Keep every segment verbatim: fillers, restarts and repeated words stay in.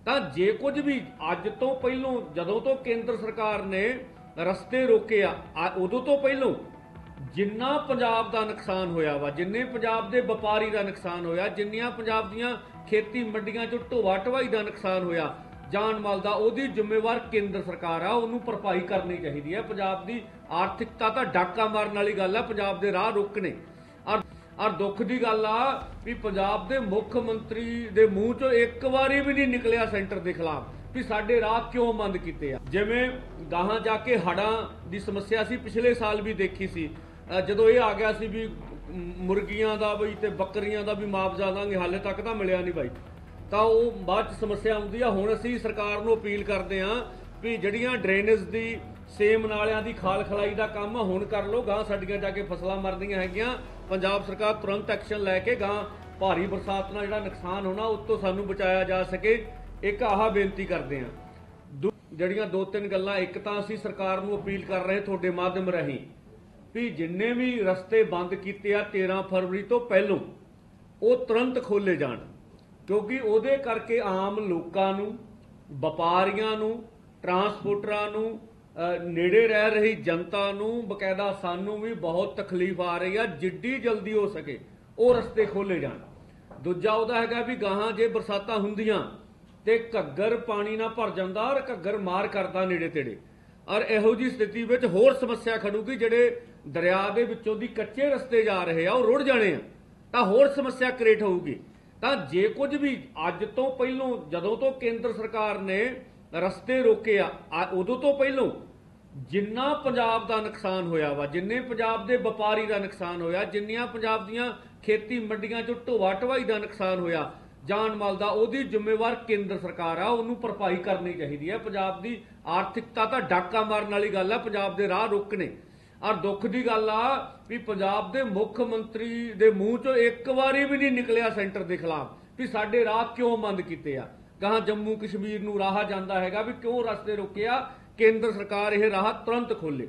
ਤਾਂ ਜੇ ਕੁਝ ਵੀ ਅੱਜ ਤੋਂ ਪਹਿਲੋਂ ਜਦੋਂ ਤੋਂ ਕੇਂਦਰ ਸਰਕਾਰ ਨੇ ਰਸਤੇ ਰੋਕੇ ਆ ਆ- ਉਦੋਂ ਤੋਂ ਪਹਿਲੋਂ ਜਿੰਨਾ ਪੰਜਾਬ ਦਾ ਨੁਕਸਾਨ ਹੋਇਆ ਵਾ, ਜਿੰਨੇ ਪੰਜਾਬ ਦੇ ਵਪਾਰੀ ਦਾ ਨੁਕਸਾਨ ਹੋਇਆ, ਜਿੰਨੀਆਂ ਪੰਜਾਬ ਦੀਆਂ ਖੇਤੀ ਮੰਡੀਆਂ 'ਚੋਂ ਢੋਆ ਢਵਾਈ ਦਾ ਨੁਕਸਾਨ ਹੋਇਆ ਜਾਨ ਮਾਲ ਦਾ, ਉਹਦੀ ਜ਼ਿੰਮੇਵਾਰ ਕੇਂਦਰ ਸਰਕਾਰ ਆ। ਉਹਨੂੰ ਭਰਪਾਈ ਕਰਨੀ ਚਾਹੀਦੀ ਹੈ। ਪੰਜਾਬ ਦੀ ਆਰਥਿਕਤਾ ਤਾਂ ਡਾਕਾ ਮਾਰਨ ਵਾਲੀ ਗੱਲ ਆ, ਪੰਜਾਬ ਦੇ ਰਾਹ ਰੁਕਣੇ। ਔਰ ਔਰ ਦੁੱਖ ਦੀ ਗੱਲ ਆ ਵੀ ਪੰਜਾਬ ਦੇ ਮੁੱਖ ਮੰਤਰੀ ਦੇ ਮੂੰਹ 'ਚੋਂ ਇੱਕ ਵਾਰੀ ਵੀ ਨਹੀਂ ਨਿਕਲਿਆ ਸੈਂਟਰ ਦੇ ਖਿਲਾਫ ਵੀ ਸਾਡੇ ਰਾਹ ਕਿਉਂ ਬੰਦ ਕੀਤੇ ਆ। ਜਿਵੇਂ ਗਾਹਾਂ ਜਾ ਕੇ ਹੜ੍ਹਾਂ ਦੀ ਸਮੱਸਿਆ ਸੀ, ਪਿਛਲੇ ਸਾਲ ਵੀ ਦੇਖੀ ਸੀ, ਜਦੋਂ ਇਹ ਆ ਗਿਆ ਸੀ ਵੀ ਮੁਰਗੀਆਂ ਦਾ ਬਈ ਤੇ ਬੱਕਰੀਆਂ ਦਾ ਵੀ ਮੁਆਵਜ਼ਾ ਦਾਂਗੇ, ਹਾਲੇ ਤੱਕ ਤਾਂ ਮਿਲਿਆ ਨਹੀਂ ਬਾਈ। ਤਾਂ ਉਹ ਬਾਅਦ 'ਚ ਸਮੱਸਿਆ ਆਉਂਦੀ ਆ। ਹੁਣ ਅਸੀਂ ਸਰਕਾਰ ਨੂੰ ਅਪੀਲ ਕਰਦੇ ਹਾਂ ਵੀ ਜਿਹੜੀਆਂ ਡਰੇਨੇਜ ਦੀ ਸੇਮ ਨਾਲਿਆਂ ਦੀ ਖਾਲ ਖਲਾਈ ਦਾ ਕੰਮ ਹੁਣ ਕਰ ਲਓ। ਗਾਂ ਸਾਡੀਆਂ ਜਾ ਕੇ ਫਸਲਾਂ ਮਰਦੀਆਂ ਹੈਗੀਆਂ। ਪੰਜਾਬ ਸਰਕਾਰ ਤੁਰੰਤ ਐਕਸ਼ਨ ਲੈ ਕੇ ਗਾਂ ਭਾਰੀ ਬਰਸਾਤ ਨਾਲ ਜਿਹੜਾ ਨੁਕਸਾਨ ਹੋਣਾ ਉਸ ਤੋਂ ਸਾਨੂੰ ਬਚਾਇਆ ਜਾ ਸਕੇ। ਇੱਕ ਆਹ ਬੇਨਤੀ ਕਰਦੇ ਹਾਂ, ਜਿਹੜੀਆਂ ਦੋ ਤਿੰਨ ਗੱਲਾਂ, ਇੱਕ ਤਾਂ ਅਸੀਂ ਸਰਕਾਰ ਨੂੰ ਅਪੀਲ ਕਰ ਰਹੇ ਤੁਹਾਡੇ ਮਾਧਿਅਮ ਰਾਹੀਂ ਵੀ ਜਿੰਨੇ ਵੀ ਰਸਤੇ ਬੰਦ ਕੀਤੇ ਆ ਤੇਰਾਂ ਫਰਵਰੀ ਤੋਂ ਪਹਿਲੋਂ ਉਹ ਤੁਰੰਤ ਖੋਲੇ ਜਾਣ, ਕਿਉਂਕਿ ਉਹਦੇ ਕਰਕੇ ਆਮ ਲੋਕਾਂ ਨੂੰ, ਵਪਾਰੀਆਂ ਨੂੰ, ਟਰਾਂਸਪੋਰਟਰਾਂ ਨੂੰ, ਨੇੜੇ ਰਹਿ ਰਹੀ ਜਨਤਾ ਨੂੰ, ਬਕਾਇਦਾ ਸਾਨੂੰ ਵੀ ਬਹੁਤ ਤਕਲੀਫ ਆ ਰਹੀ ਆ। ਜਿੱਡੀ ਜਲਦੀ ਹੋ ਸਕੇ ਉਹ ਰਸਤੇ ਖੋਲੇ ਜਾਣ। ਦੂਜਾ ਉਹਦਾ ਹੈਗਾ ਵੀ ਗਾਹਾਂ ਜੇ ਬਰਸਾਤਾਂ ਹੁੰਦੀਆਂ ਤੇ ਘੱਗਰ ਪਾਣੀ ਨਾਲ ਭਰ ਜਾਂਦਾ ਔਰ ਘੱਗਰ ਮਾਰ ਕਰਦਾ ਨੇੜੇ ਤੇੜੇ, ਔਰ ਇਹੋ ਜੀ ਸਥਿਤੀ ਵਿੱਚ ਹੋਰ ਸਮੱਸਿਆ ਖੜੂਗੀ। ਜਿਹੜੇ ਦਰਿਆ ਦੇ ਵਿੱਚੋਂ ਦੀ ਕੱਚੇ ਰਸਤੇ ਜਾ ਰਹੇ ਆ ਉਹ ਰੁੜ ਜਾਣੇ ਆ, ਤਾਂ ਹੋਰ ਸਮੱਸਿਆ ਕ੍ਰੀਏਟ ਹੋਊਗੀ। ਤਾਂ ਜੇ ਕੁਝ ਵੀ ਅੱਜ ਤੋਂ ਪਹਿਲੋਂ ਜਦੋਂ ਤੋਂ ਕੇਂਦਰ ਸਰਕਾਰ ਨੇ ਰਸਤੇ ਰੋਕੇ ਆ ਆ- ਉਦੋਂ ਤੋਂ ਪਹਿਲੋਂ ਜਿੰਨਾ ਪੰਜਾਬ ਦਾ ਨੁਕਸਾਨ ਹੋਇਆ ਵਾ, ਜਿੰਨੇ ਪੰਜਾਬ ਦੇ ਵਪਾਰੀ ਦਾ ਨੁਕਸਾਨ ਹੋਇਆ, ਜਿੰਨੀਆਂ ਪੰਜਾਬ ਦੀਆਂ ਖੇਤੀ ਮੰਡੀਆਂ 'ਚੋਂ ਢੋਆ ਢਵਾਈ ਦਾ ਨੁਕਸਾਨ ਹੋਇਆ ਜਾਨ ਮਾਲ ਦਾ, ਉਹਦੀ ਜ਼ਿੰਮੇਵਾਰ ਕੇਂਦਰ ਸਰਕਾਰ ਆ। ਉਹਨੂੰ ਭਰਪਾਈ ਕਰਨੀ ਚਾਹੀਦੀ ਹੈ। ਪੰਜਾਬ ਦੀ ਆਰਥਿਕਤਾ ਤਾਂ ਡਾਕਾ ਮਾਰਨ ਵਾਲੀ ਗੱਲ ਆ, ਪੰਜਾਬ ਦੇ ਰਾਹ ਰੁਕਣੇ। ਔਰ ਦੁੱਖ ਦੀ ਗੱਲ ਆ ਵੀ ਪੰਜਾਬ ਦੇ ਮੁੱਖ ਮੰਤਰੀ ਦੇ ਮੂੰਹ 'ਚੋਂ ਇੱਕ ਵਾਰੀ ਵੀ ਨਹੀਂ ਨਿਕਲਿਆ ਸੈਂਟਰ ਦੇ ਖਿਲਾਫ ਵੀ ਸਾਡੇ ਰਾਹ ਕਿਉਂ ਬੰਦ ਕੀਤੇ ਆ। ਕਹਾਂ ਜੰਮੂ ਕਸ਼ਮੀਰ ਨੂੰ ਰਾਹ ਜਾਂਦਾ ਹੈਗਾ ਵੀ ਕਿਉਂ ਰਸਤੇ ਰੋਕਿਆ, ਕੇਂਦਰ ਸਰਕਾਰ ਇਹ ਰਾਹ ਤੁਰੰਤ ਖੋਲੇ।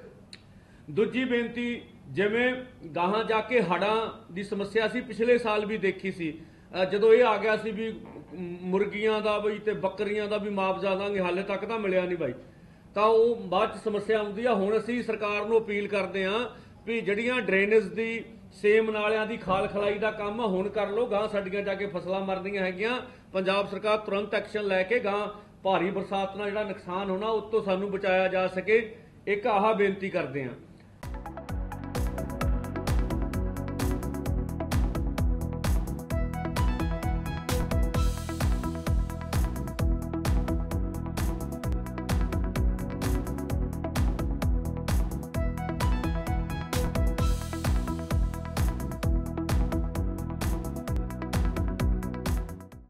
ਦੂਜੀ ਬੇਨਤੀ, ਜਿਵੇਂ ਗਾਹਾਂ ਜਾ ਕੇ ਹੜ੍ਹਾਂ ਦੀ ਸਮੱਸਿਆ ਸੀ, ਪਿਛਲੇ ਸਾਲ ਵੀ ਦੇਖੀ ਸੀ, ਜਦੋਂ ਇਹ ਆ ਗਿਆ ਸੀ ਵੀ ਮੁਰਗੀਆਂ ਦਾ ਬਈ ਤੇ ਬੱਕਰੀਆਂ ਦਾ ਵੀ ਮੁਆਵਜ਼ਾ ਦਾਂਗੇ, ਹਾਲੇ ਤੱਕ ਤਾਂ ਮਿਲਿਆ ਨਹੀਂ ਬਾਈ। ਤਾਂ ਉਹ ਬਾਅਦ 'ਚ ਸਮੱਸਿਆ ਆਉਂਦੀ ਆ। ਹੁਣ ਅਸੀਂ ਸਰਕਾਰ ਨੂੰ ਅਪੀਲ ਕਰਦੇ ਹਾਂ ਵੀ ਜਿਹੜੀਆਂ ਡਰੇਨੇਜ ਦੀ ਸੇਮ ਨਾਲਿਆਂ ਦੀ ਖਾਲ ਖਲਾਈ ਦਾ ਕੰਮ ਹੁਣ ਕਰ ਲਓ। ਗਾਂ ਸਾਡੀਆਂ ਜਾ ਕੇ ਫਸਲਾਂ ਮਰਦੀਆਂ ਹੈਗੀਆਂ। ਪੰਜਾਬ ਸਰਕਾਰ ਤੁਰੰਤ ਐਕਸ਼ਨ ਲੈ ਕੇ ਗਾਂ ਭਾਰੀ ਬਰਸਾਤ ਨਾਲ ਜਿਹੜਾ ਨੁਕਸਾਨ ਹੋਣਾ ਉਸ ਤੋਂ ਸਾਨੂੰ ਬਚਾਇਆ ਜਾ ਸਕੇ। ਇੱਕ ਆਹ ਬੇਨਤੀ ਕਰਦੇ ਹਾਂ।